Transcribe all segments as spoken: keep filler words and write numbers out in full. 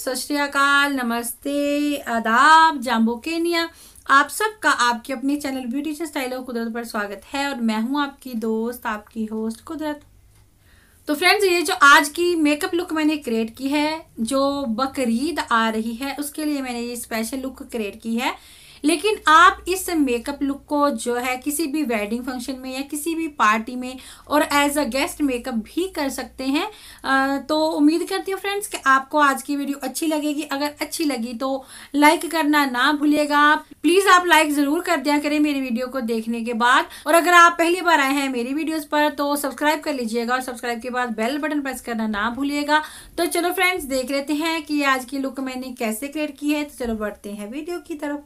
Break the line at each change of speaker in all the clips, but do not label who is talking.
सत श्री अकाल, नमस्ते, आदाब, जाम्बो केनिया। आप सबका आपके अपने चैनल ब्यूटीशियन स्टाइल ऑफ कुदरत पर स्वागत है और मैं हूं आपकी दोस्त, आपकी होस्ट कुदरत। तो फ्रेंड्स, ये जो आज की मेकअप लुक मैंने क्रिएट की है, जो बकरीद आ रही है उसके लिए मैंने ये स्पेशल लुक क्रिएट की है। लेकिन आप इस मेकअप लुक को जो है किसी भी वेडिंग फंक्शन में या किसी भी पार्टी में और एज अ गेस्ट मेकअप भी कर सकते हैं। आ, तो उम्मीद करती हूँ फ्रेंड्स कि आपको आज की वीडियो अच्छी लगेगी। अगर अच्छी लगी तो लाइक करना ना भूलिएगा। प्लीज आप लाइक जरूर कर दिया करें मेरी वीडियो को देखने के बाद। और अगर आप पहली बार आए हैं मेरी वीडियोस पर तो सब्सक्राइब कर लीजिएगा और सब्सक्राइब के बाद बेल बटन प्रेस करना ना भूलिएगा। तो चलो फ्रेंड्स, देख लेते हैं कि आज की लुक मैंने कैसे क्रिएट की है। तो चलो बढ़ते हैं वीडियो की तरफ।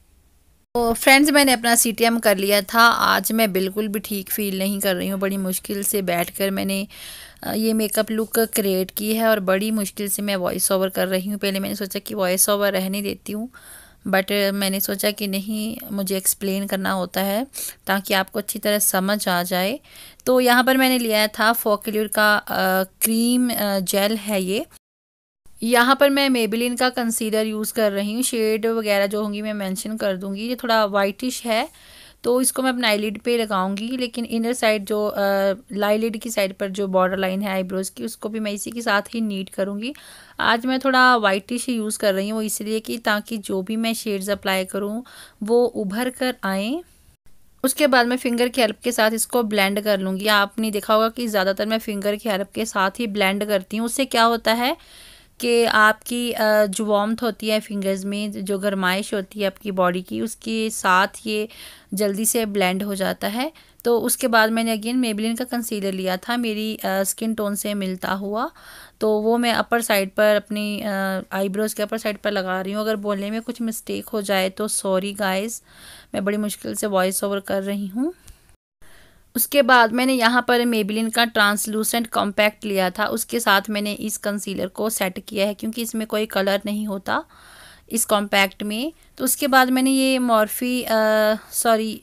तो फ्रेंड्स, मैंने अपना सी टी एम कर लिया था। आज मैं बिल्कुल भी ठीक फील नहीं कर रही हूँ। बड़ी मुश्किल से बैठकर मैंने ये मेकअप लुक क्रिएट की है और बड़ी मुश्किल से मैं वॉइस ओवर कर रही हूँ। पहले मैंने सोचा कि वॉइस ओवर रहने देती हूँ, बट मैंने सोचा कि नहीं, मुझे एक्सप्लेन करना होता है ताकि आपको अच्छी तरह समझ आ जाए। तो यहाँ पर मैंने लिया था फोकल्यूर का आ, क्रीम आ, जेल है ये। यहाँ पर मैं मेबेलिन का कंसीलर यूज़ कर रही हूँ। शेड वगैरह जो होंगी मैं मेंशन कर दूँगी। ये थोड़ा वाइटिश है तो इसको मैं अपना आईलिड पे लगाऊंगी, लेकिन इनर साइड जो लाईलिड की साइड पर जो बॉर्डर लाइन है आईब्रोज़ की, उसको भी मैं इसी के साथ ही नीट करूँगी। आज मैं थोड़ा वाइटिश ही यूज़ कर रही हूँ, इसलिए कि ताकि जो भी मैं शेड्स अप्लाई करूँ वो उभर कर आएँ। उसके बाद मैं फिंगर की हेल्प के साथ इसको ब्लेंड कर लूँगी। आपने देखा होगा कि ज़्यादातर मैं फिंगर की हेल्प के साथ ही ब्लेंड करती हूँ। उससे क्या होता है कि आपकी जो वार्मथ होती है फिंगर्स में, जो गर्माइश होती है आपकी बॉडी की, उसके साथ ये जल्दी से ब्लेंड हो जाता है। तो उसके बाद मैंने अगेन मेबेलिन का कंसीलर लिया था मेरी स्किन टोन से मिलता हुआ, तो वो मैं अपर साइड पर अपनी आईब्रोज़ के अपर साइड पर लगा रही हूँ। अगर बोलने में कुछ मिस्टेक हो जाए तो सॉरी गाइस, मैं बड़ी मुश्किल से वॉइस ओवर कर रही हूँ। उसके बाद मैंने यहाँ पर मेबेलिन का ट्रांसलूसेंट कॉम्पैक्ट लिया था, उसके साथ मैंने इस कंसीलर को सेट किया है क्योंकि इसमें कोई कलर नहीं होता इस कॉम्पैक्ट में। तो उसके बाद मैंने ये Morphe sorry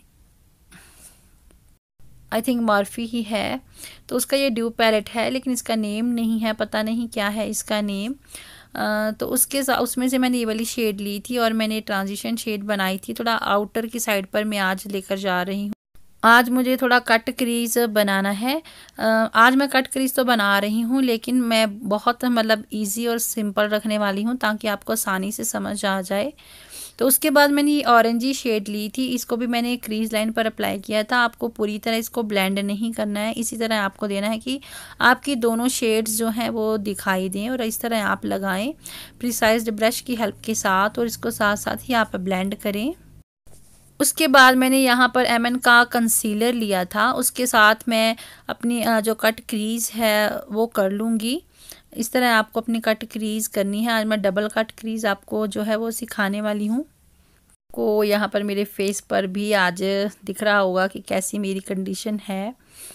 I think Morphe ही है, तो उसका ये ड्यू पैलेट है, लेकिन इसका नेम नहीं है, पता नहीं क्या है इसका नेम। Uh, तो उसके साथ उसमें से मैंने ये वाली शेड ली थी और मैंने ट्रांजिशन शेड बनाई थी। थोड़ा आउटर की साइड पर मैं आज लेकर जा रही हूँ। आज मुझे थोड़ा कट क्रीज बनाना है। आज मैं कट क्रीज तो बना रही हूँ, लेकिन मैं बहुत मतलब इजी और सिंपल रखने वाली हूँ ताकि आपको आसानी से समझ आ जाए। तो उसके बाद मैंने ये ऑरेंजी शेड ली थी, इसको भी मैंने क्रीज लाइन पर अप्लाई किया था। आपको पूरी तरह इसको ब्लेंड नहीं करना है, इसी तरह आपको देना है कि आपकी दोनों शेड्स जो हैं वो दिखाई दें, और इस तरह आप लगाएं प्रिसाइज्ड ब्रश की हेल्प के साथ, और इसको साथ साथ ही आप ब्लेंड करें। उसके बाद मैंने यहाँ पर एम एन का कंसीलर लिया था, उसके साथ मैं अपनी जो कट क्रीज है वो कर लूँगी। इस तरह आपको अपनी कट क्रीज करनी है। आज मैं डबल कट क्रीज आपको जो है वो सिखाने वाली हूँ। को यहाँ पर मेरे फेस पर भी आज दिख रहा होगा कि कैसी मेरी कंडीशन है।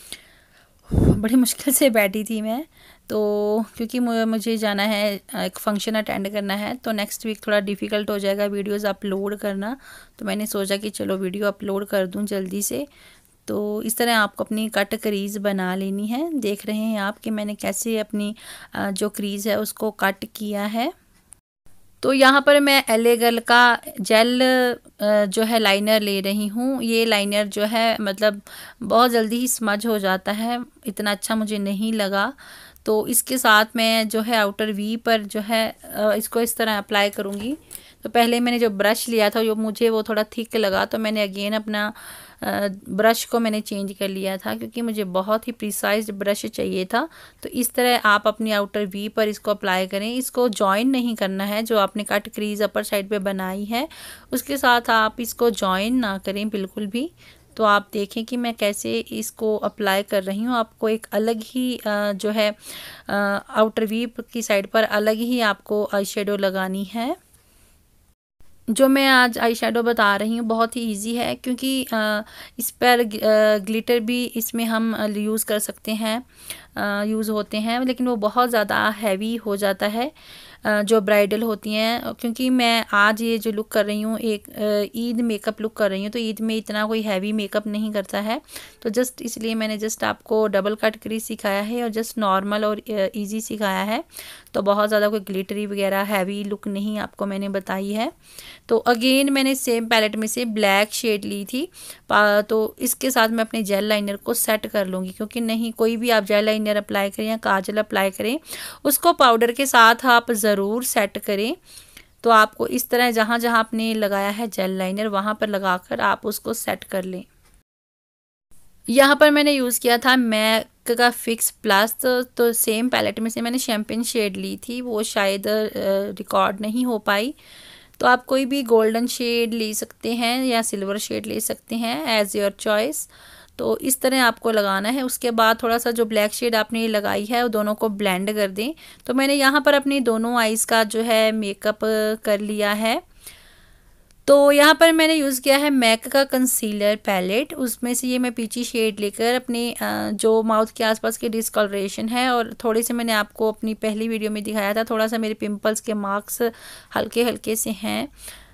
बड़ी मुश्किल से बैठी थी मैं, तो क्योंकि मुझे जाना है, एक फंक्शन अटेंड करना है, तो नेक्स्ट वीक थोड़ा डिफ़िकल्ट हो जाएगा वीडियोस अपलोड करना। तो मैंने सोचा कि चलो वीडियो अपलोड कर दूं जल्दी से। तो इस तरह आपको अपनी कट क्रीज़ बना लेनी है। देख रहे हैं आप कि मैंने कैसे अपनी जो क्रीज़ है उसको कट किया है। तो यहाँ पर मैं एल ए गर्ल का जेल जो है लाइनर ले रही हूँ। ये लाइनर जो है मतलब बहुत जल्दी ही स्मज हो जाता है, इतना अच्छा मुझे नहीं लगा। तो इसके साथ मैं जो है आउटर वी पर जो है इसको इस तरह अप्लाई करूँगी। तो पहले मैंने जो ब्रश लिया था जो मुझे वो थोड़ा थिक लगा, तो मैंने अगेन अपना ब्रश को मैंने चेंज कर लिया था क्योंकि मुझे बहुत ही प्रिसाइज ब्रश चाहिए था। तो इस तरह आप अपनी आउटर वी पर इसको अप्लाई करें। इसको जॉइन नहीं करना है, जो आपने कट क्रीज अपर साइड पे बनाई है उसके साथ आप इसको जॉइन ना करें बिल्कुल भी। तो आप देखें कि मैं कैसे इसको अप्लाई कर रही हूँ। आपको एक अलग ही जो है आउटर वी की साइड पर अलग ही आपको आई शेडो लगानी है। जो मैं आज आई शेडो बता रही हूँ बहुत ही इजी है, क्योंकि इस पर ग्लिटर भी इसमें हम यूज़ कर सकते हैं। यूज़ होते हैं, लेकिन वो बहुत ज़्यादा हैवी हो जाता है जो ब्राइडल होती हैं। क्योंकि मैं आज ये जो लुक कर रही हूँ एक ईद मेकअप लुक कर रही हूँ, तो ईद में इतना कोई हैवी मेकअप नहीं करता है, तो जस्ट इसलिए मैंने जस्ट आपको डबल कट क्रीज सिखाया है और जस्ट नॉर्मल और इजी सिखाया है। तो बहुत ज़्यादा कोई ग्लिटरी वगैरह हैवी लुक नहीं आपको मैंने बताई है। तो अगेन मैंने सेम पैलेट में से ब्लैक शेड ली थी, तो इसके साथ मैं अपने जेल लाइनर को सेट कर लूँगी। क्योंकि नहीं, कोई भी आप जेल लाइनर अप्लाई करें या काजल अप्लाई करें, उसको पाउडर के साथ आप ज़रूर सेट करें। तो आपको इस तरह जहाँ जहाँ आपने लगाया है जेल लाइनर वहाँ पर लगाकर आप उसको सेट कर लें। यहाँ पर मैंने यूज़ किया था मैक का फिक्स प्लस, तो, तो सेम पैलेट में से मैंने शैम्पेन शेड ली थी, वो शायद रिकॉर्ड नहीं हो पाई। तो आप कोई भी गोल्डन शेड ले सकते हैं या सिल्वर शेड ले सकते हैं, एज योर चॉइस। तो इस तरह आपको लगाना है। उसके बाद थोड़ा सा जो ब्लैक शेड आपने लगाई है वो दोनों को ब्लेंड कर दें। तो मैंने यहाँ पर अपनी दोनों आईज़ का जो है मेकअप कर लिया है। तो यहाँ पर मैंने यूज़ किया है मैक का कंसीलर पैलेट, उसमें से ये मैं पीची शेड लेकर अपने जो माउथ के आसपास की डिस्कलरेशन है, और थोड़े से मैंने आपको अपनी पहली वीडियो में दिखाया था, थोड़ा सा मेरे पिंपल्स के मार्क्स हल्के हल्के से हैं।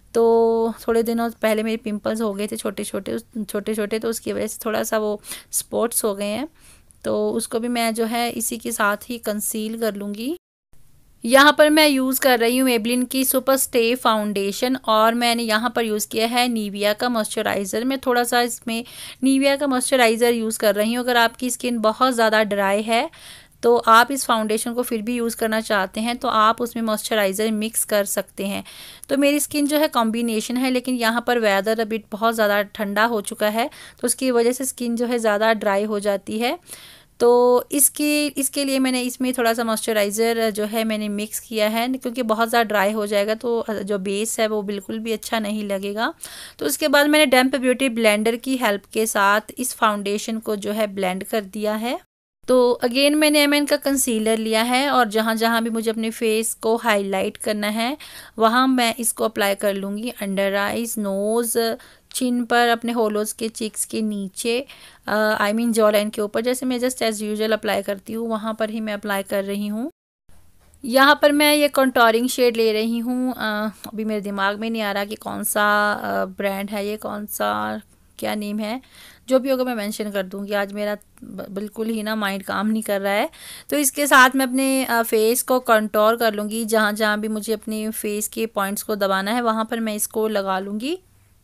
तो थोड़े दिनों पहले मेरे पिंपल्स हो गए थे छोटे छोटे छोटे छोटे, तो उसकी वजह से थोड़ा सा वो स्पॉट्स हो गए हैं। तो उसको भी मैं जो है इसी के साथ ही कंसील कर लूँगी। यहाँ पर मैं यूज़ कर रही हूँ मेबलिन की सुपर स्टे फाउंडेशन, और मैंने यहाँ पर यूज़ किया है निविया का मॉइस्चराइज़र। मैं थोड़ा सा इसमें निविया का मॉइस्चराइज़र यूज़ कर रही हूँ। अगर आपकी स्किन बहुत ज़्यादा ड्राई है तो आप इस फाउंडेशन को फिर भी यूज़ करना चाहते हैं तो आप उसमें मॉइस्चराइज़र मिक्स कर सकते हैं। तो मेरी स्किन जो है कॉम्बिनेशन है, लेकिन यहाँ पर वेदर अभी बहुत ज़्यादा ठंडा हो चुका है, तो उसकी वजह से स्किन जो है ज़्यादा ड्राई हो जाती है। तो इसके इसके लिए मैंने इसमें थोड़ा सा मॉइस्चराइज़र जो है मैंने मिक्स किया है, क्योंकि बहुत ज़्यादा ड्राई हो जाएगा तो जो बेस है वो बिल्कुल भी अच्छा नहीं लगेगा। तो उसके बाद मैंने डैम्प ब्यूटी ब्लेंडर की हेल्प के साथ इस फाउंडेशन को जो है ब्लेंड कर दिया है। तो अगेन मैंने एम एन का कंसीलर लिया है, और जहाँ जहाँ भी मुझे अपने फेस को हाईलाइट करना है वहाँ मैं इसको अप्लाई कर लूँगी। अंडर आइज़, नोज़, चिन पर, अपने होलोज़ के चिक्स के नीचे, आई मीन जॉ लाइन के ऊपर, जैसे मैं जस्ट एज़ यूजुअल अप्लाई करती हूँ वहाँ पर ही मैं अप्लाई कर रही हूँ। यहाँ पर मैं ये कंटोरिंग शेड ले रही हूँ। अभी मेरे दिमाग में नहीं आ रहा कि कौन सा ब्रांड है ये, कौन सा क्या नेम है, जो भी होगा मैं मेंशन कर दूँगी। आज मेरा बिल्कुल ही ना माइंड काम नहीं कर रहा है। तो इसके साथ मैं अपने फेस को कंटोर कर लूँगी। जहाँ जहाँ भी मुझे अपने फेस के पॉइंट्स को दबाना है वहाँ पर मैं इसको लगा लूँगी।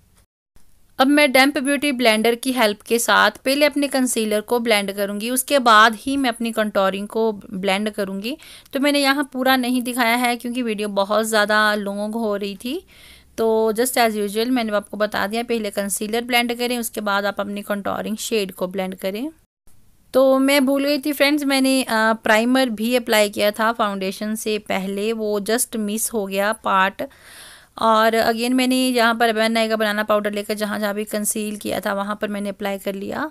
अब मैं डैम्प ब्यूटी ब्लेंडर की हेल्प के साथ पहले अपने कंसीलर को ब्लेंड करूँगी, उसके बाद ही मैं अपनी कंटोरिंग को ब्लेंड करूँगी। तो मैंने यहाँ पूरा नहीं दिखाया है क्योंकि वीडियो बहुत ज़्यादा लॉन्ग हो रही थी। तो जस्ट एज़ यूजुअल मैंने आपको बता दिया, पहले कंसीलर ब्लेंड करें, उसके बाद आप अपनी कंटोरिंग शेड को ब्लेंड करें। तो मैं भूल गई थी फ्रेंड्स, मैंने प्राइमर भी अप्लाई किया था फाउंडेशन से पहले, वो जस्ट मिस हो गया पार्ट। और अगेन मैंने यहाँ पर अबैन नाई का बनाना पाउडर लेकर जहाँ जहाँ भी कंसील किया था वहाँ पर मैंने अप्लाई कर लिया।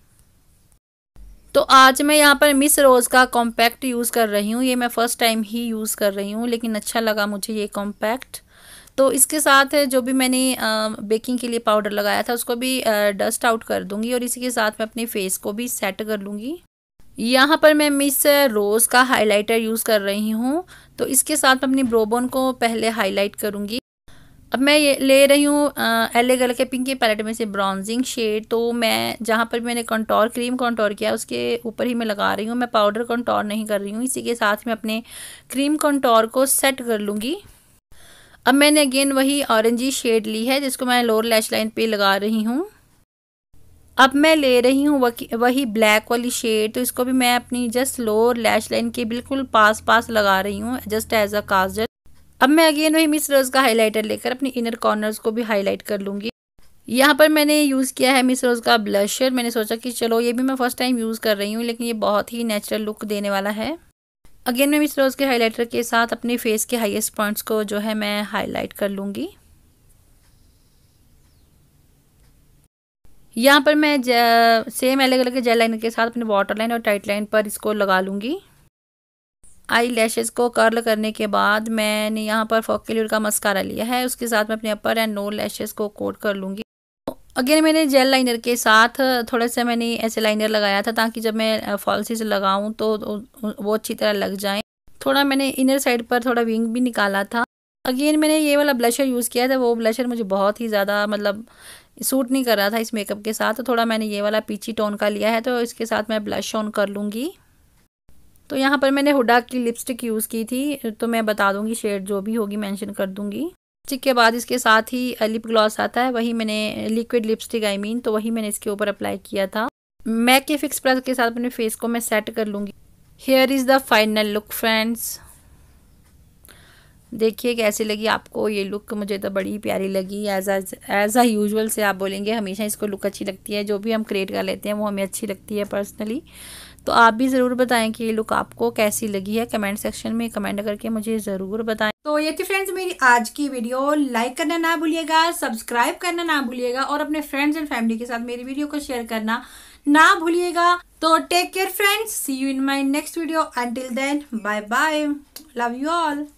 तो आज मैं यहाँ पर मिस रोज़ का कॉम्पैक्ट यूज़ कर रही हूँ। ये मैं फ़र्स्ट टाइम ही यूज़ कर रही हूँ, लेकिन अच्छा लगा मुझे ये कॉम्पैक्ट। तो इसके साथ जो भी मैंने बेकिंग के लिए पाउडर लगाया था उसको भी डस्ट आउट कर दूँगी, और इसी के साथ मैं अपने फेस को भी सेट कर लूँगी। यहाँ पर मैं मिस रोज़ का हाइलाइटर यूज़ कर रही हूँ। तो इसके साथ मैं अपनी ब्रोबोन को पहले हाईलाइट करूँगी। अब मैं ये ले रही हूँ एले गल के पिंक की पैलेट में से ब्रॉन्जिंग शेड। तो मैं जहाँ पर मैंने कंटोर क्रीम कंटोर किया उसके ऊपर ही मैं लगा रही हूँ, मैं पाउडर कंटोर नहीं कर रही हूँ। इसी के साथ मैं अपने क्रीम कंटोर को सेट कर लूँगी। अब मैंने अगेन वही ऑरेंजी शेड ली है जिसको मैं लोअर लैश लाइन पे लगा रही हूँ। अब मैं ले रही हूँ वही ब्लैक वाली शेड, तो इसको भी मैं अपनी जस्ट लोअर लैश लाइन के बिल्कुल पास पास लगा रही हूँ जस्ट एज अ काजल। अब मैं अगेन वही मिस रोज़ का हाइलाइटर लेकर अपनी इनर कॉर्नर्स को भी हाईलाइट कर लूँगी। यहाँ पर मैंने यूज़ किया है मिस रोज़ का ब्लशर। मैंने सोचा कि चलो ये भी मैं फर्स्ट टाइम यूज़ कर रही हूँ, लेकिन ये बहुत ही नेचुरल लुक देने वाला है। अगेन मैं मिस रोज़ के हाइलाइटर के साथ अपने फेस के हाईएस्ट पॉइंट्स को जो है मैं हाईलाइट कर लूँगी। यहाँ पर मैं सेम अलग अलग जेल लाइनर के साथ अपने वाटर लाइन और टाइट लाइन पर इसको लगा लूँगी। आई लैशेज़ को कर्ल करने के बाद मैंने यहाँ पर फोकल का मस्कारा लिया है, उसके साथ मैं अपने अपर एंड नो लैशेज़ को कोट कर लूँगी। अगेन मैंने जेल लाइनर के साथ थोड़ा सा मैंने ऐसे लाइनर लगाया था ताकि जब मैं फॉल्सीज लगाऊं तो वो अच्छी तरह लग जाए। थोड़ा मैंने इनर साइड पर थोड़ा विंग भी निकाला था। अगेन मैंने ये वाला ब्लशर यूज़ किया था, वो ब्लशर मुझे बहुत ही ज़्यादा मतलब सूट नहीं कर रहा था इस मेकअप के साथ, तो थोड़ा मैंने ये वाला पीची टोन का लिया है, तो इसके साथ मैं ब्लश ऑन कर लूँगी। तो यहाँ पर मैंने हुडा की लिपस्टिक यूज़ की थी, तो मैं बता दूँगी शेड जो भी होगी मेंशन कर दूँगी। लिपस्टिक के बाद इसके साथ ही लिप ग्लॉस आता है, वही मैंने लिक्विड लिपस्टिक आई मीन तो वही मैंने इसके ऊपर अप्लाई किया था। मैक के फिक्स प्लस के साथ अपने फेस को मैं सेट कर लूँगी। Here is the final look friends. देखिए कैसी लगी आपको ये लुक, मुझे तो बड़ी प्यारी लगी। एज एज अ यूजुअल से आप बोलेंगे हमेशा इसको लुक अच्छी लगती है, जो भी हम क्रिएट कर लेते हैं वो हमें अच्छी लगती है पर्सनली। तो आप भी ज़रूर बताएं कि ये लुक आपको कैसी लगी है, कमेंट सेक्शन में कमेंट करके मुझे ज़रूर बताएं।
तो ये थी फ्रेंड्स मेरी आज की वीडियो। लाइक करना ना भूलिएगा, सब्सक्राइब करना ना भूलिएगा और अपने फ्रेंड्स एंड फैमिली के साथ मेरी वीडियो को शेयर करना ना भूलिएगा। तो take care friends, see you in my next video. Until then bye bye, love you all.